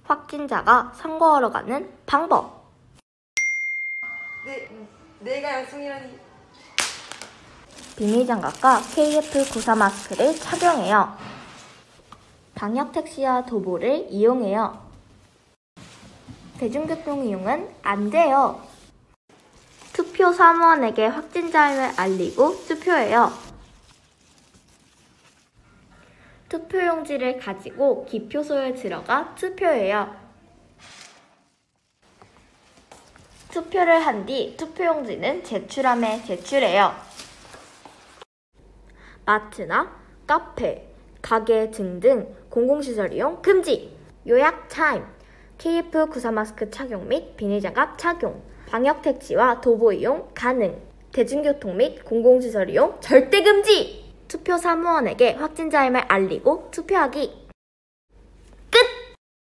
확진자가 선거하러 가는 방법. 내가 양성이라니. 비닐장갑과 KF94 마스크를 착용해요. 방역택시와 도보를 이용해요. 대중교통 이용은 안 돼요. 투표 사무원에게 확진자임을 알리고 투표해요. 투표용지를 가지고 기표소에 들어가 투표해요. 투표를 한 뒤 투표용지는 제출함에 제출해요. 마트나 카페, 가게 등등 공공시설 이용 금지! 요약 타임! KF94 마스크 착용 및 비닐장갑 착용, 방역택시와 도보 이용 가능, 대중교통 및 공공시설 이용 절대 금지! 투표 사무원에게 확진자임을 알리고 투표하기.